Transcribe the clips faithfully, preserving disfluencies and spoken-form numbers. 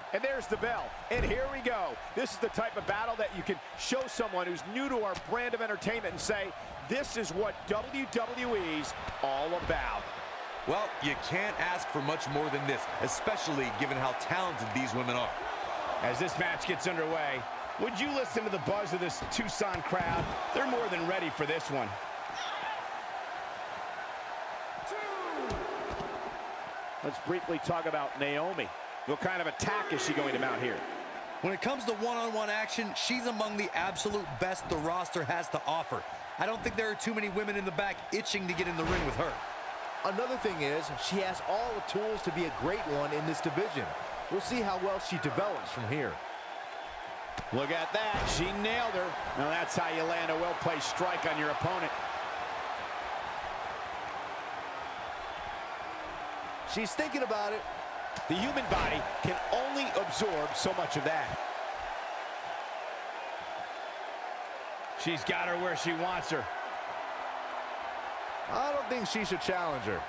And there's the bell. And here we go. This is the type of battle that you can show someone who's new to our brand of entertainment and say, this is what W W E's all about. Well, you can't ask for much more than this, especially given how talented these women are. As this match gets underway, would you listen to the buzz of this Tucson crowd? They're more than ready for this one. Let's briefly talk about Naomi. What kind of attack is she going to mount here? When it comes to one-on-one action, she's among the absolute best the roster has to offer. I don't think there are too many women in the back itching to get in the ring with her. Another thing is, she has all the tools to be a great one in this division. We'll see how well she develops from here. Look at that. She nailed her. Now that's how you land a well-placed strike on your opponent. She's thinking about it. The human body can only absorb so much of that. She's got her where she wants her. I don't think she should challenge her.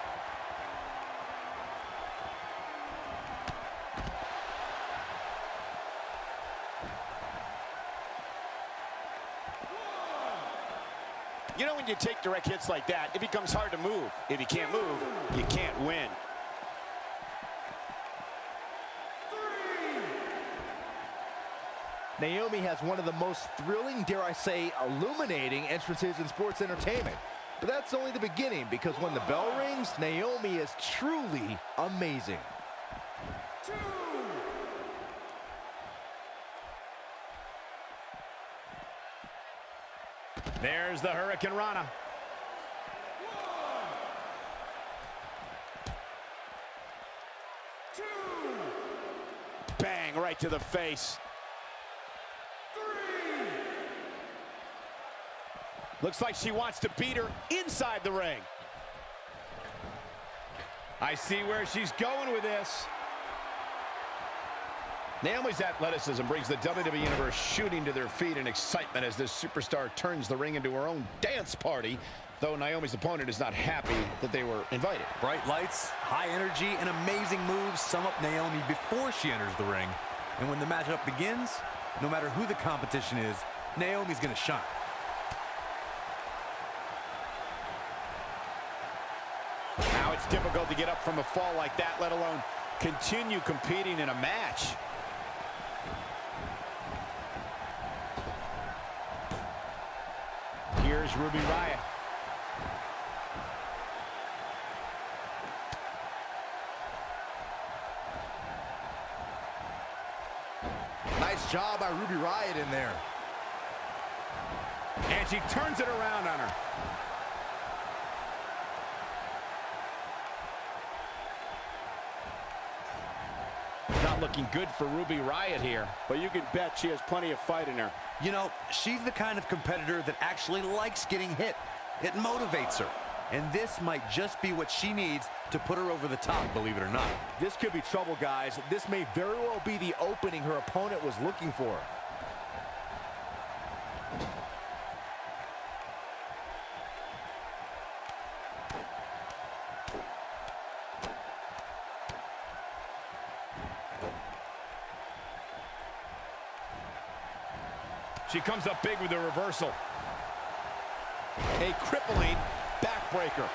You know, when you take direct hits like that, it becomes hard to move. If you can't move, you can't win. Naomi has one of the most thrilling, dare I say, illuminating entrances in sports entertainment. But that's only the beginning, because when the bell rings, Naomi is truly amazing. Two. There's the Hurricane Rana. One. Two. Bang, right to the face. Looks like she wants to beat her inside the ring. I see where she's going with this. Naomi's athleticism brings the W W E Universe shooting to their feet in excitement as this superstar turns the ring into her own dance party, though Naomi's opponent is not happy that they were invited. Bright lights, high energy, and amazing moves sum up Naomi before she enters the ring. And when the matchup begins, no matter who the competition is, Naomi's going to shine. Now it's difficult to get up from a fall like that, let alone continue competing in a match. Here's Ruby Riott. Nice job by Ruby Riott in there. And she turns it around on her. Not looking good for Ruby Riott here, but you can bet she has plenty of fight in her. You know, she's the kind of competitor that actually likes getting hit. It motivates her. And this might just be what she needs to put her over the top, believe it or not. This could be trouble, guys. This may very well be the opening her opponent was looking for. She comes up big with a reversal. A crippling backbreaker.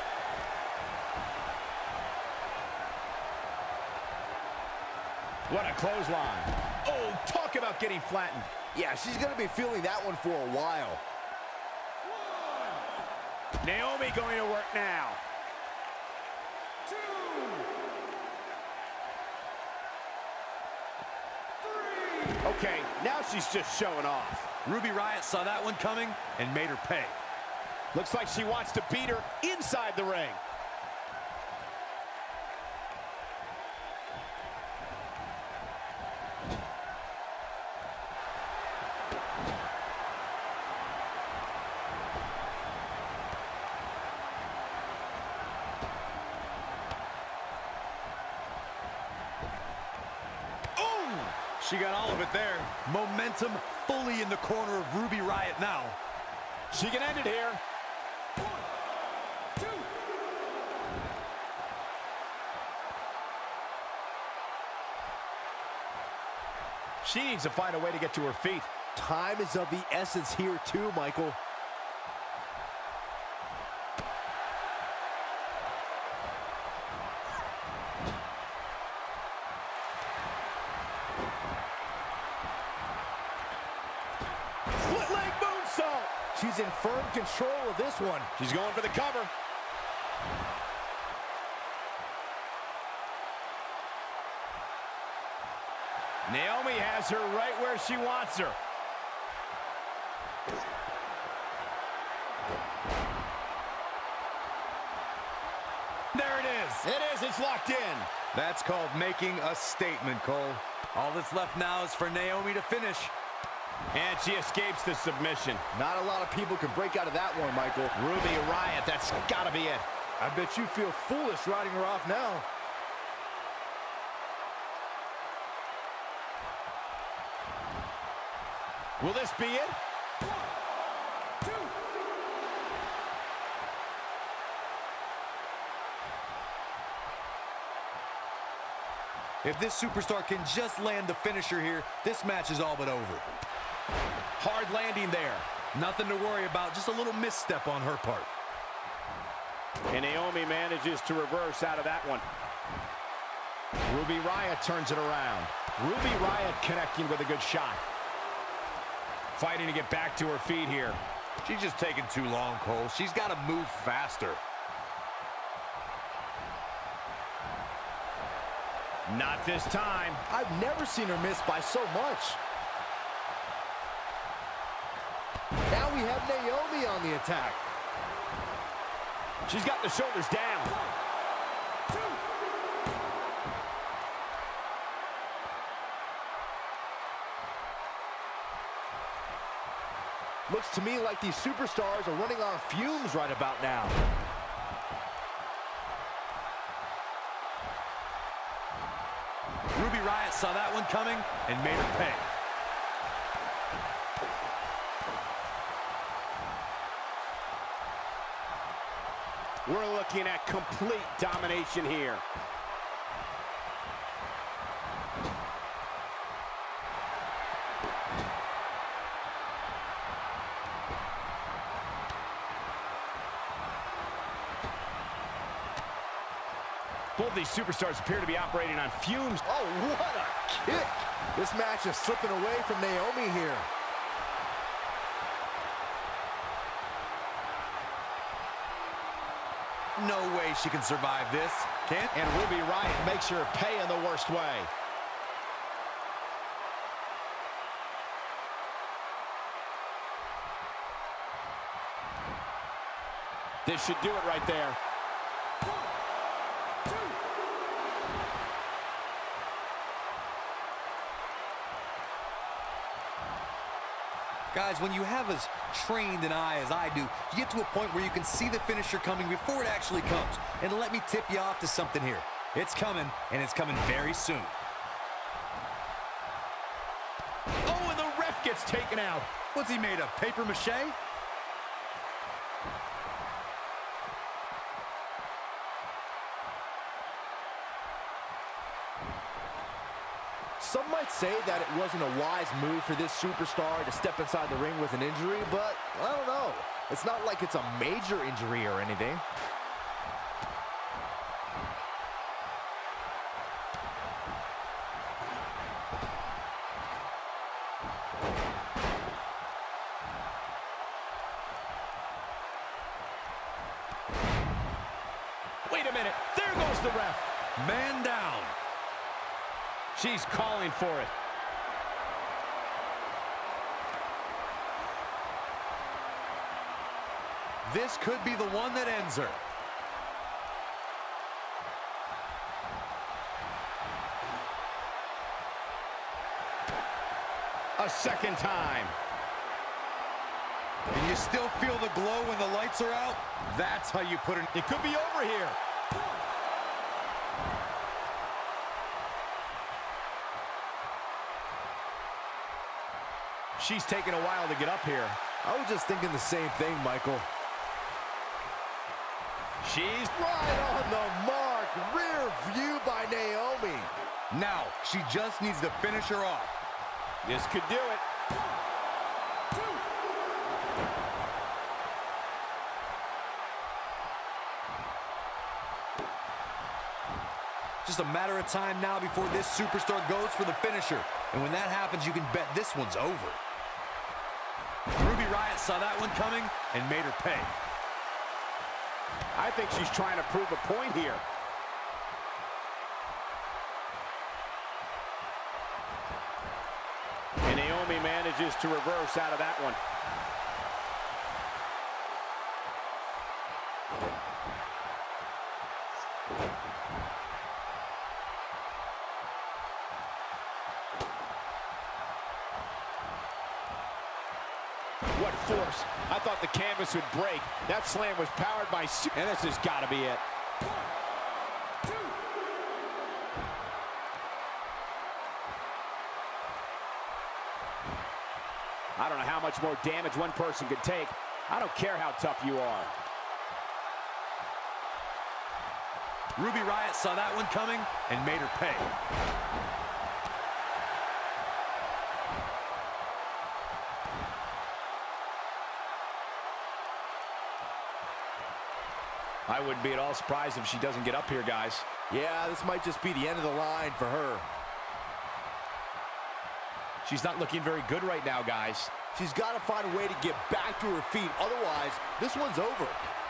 What a clothesline. Oh, talk about getting flattened. Yeah, she's going to be feeling that one for a while. Naomi going to work now. Two. Three. Okay, now she's just showing off. Ruby Riott saw that one coming and made her pay. Looks like she wants to beat her inside the ring. She got all of it there. Momentum fully in the corner of Ruby Riott now. She can end it here. One, two. She needs to find a way to get to her feet. Time is of the essence here too, Michael. Split leg moonsault. She's in firm control of this one. She's going for the cover. Naomi has her right where she wants her. There it is. It is. It's locked in. That's called making a statement, Cole. All that's left now is for Naomi to finish. And she escapes the submission. Not a lot of people can break out of that one, Michael. Ruby Riott, that's got to be it. I bet you feel foolish riding her off now. Will this be it? If this superstar can just land the finisher here, this match is all but over. Hard landing there. Nothing to worry about, just a little misstep on her part. And Naomi manages to reverse out of that one. Ruby Riott turns it around. Ruby Riott connecting with a good shot. Fighting to get back to her feet here. She's just taking too long, Cole. She's got to move faster. Not this time. I've never seen her miss by so much. Now we have Naomi on the attack. She's got the shoulders down. Looks to me like these superstars are running on fumes right about now. Ruby Riott saw that one coming and made her pay. We're looking at complete domination here. Both these superstars appear to be operating on fumes. Oh, what a kick! This match is slipping away from Naomi here. No way she can survive this. Can't? And Ruby Riott makes her pay in the worst way. This should do it right there. Guys, when you have as trained an eye as I do, you get to a point where you can see the finisher coming before it actually comes. And let me tip you off to something here. It's coming, and it's coming very soon. Oh, and the ref gets taken out. What's he made of, paper mache? Some might say that it wasn't a wise move for this superstar to step inside the ring with an injury, but I don't know. It's not like it's a major injury or anything. Wait a minute. There goes the ref. Man down. She's calling for it. This could be the one that ends her. A second time. And you still feel the glow when the lights are out? That's how you put it. It could be over here. She's taking a while to get up here. I was just thinking the same thing, Michael. She's Right on the mark. Rear view by Naomi. Now, she just needs to finish her off. This could do it. Just a matter of time now before this superstar goes for the finisher. And when that happens, you can bet this one's over. Ruby Riott saw that one coming and made her pay. I think she's trying to prove a point here. And Naomi manages to reverse out of that one. What force. I thought the canvas would break. That slam was powered by... And this has got to be it. I don't know how much more damage one person could take. I don't care how tough you are. Ruby Riott saw that one coming and made her pay. I wouldn't be at all surprised if she doesn't get up here, guys. Yeah, this might just be the end of the line for her. She's not looking very good right now, guys. She's got to find a way to get back to her feet. Otherwise, this one's over.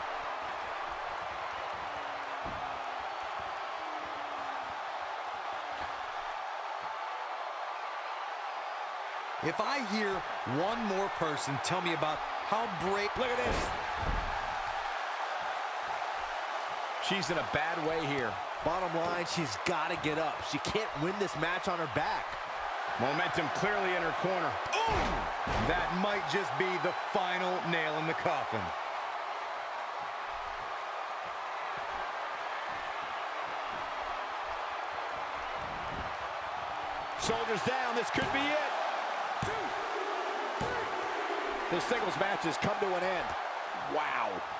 If I hear one more person tell me about how brave... Look at this. She's in a bad way here. Bottom line, she's got to get up. She can't win this match on her back. Momentum clearly in her corner. Ooh! That might just be the final nail in the coffin. Shoulders down. This could be it. This singles match has come to an end. Wow.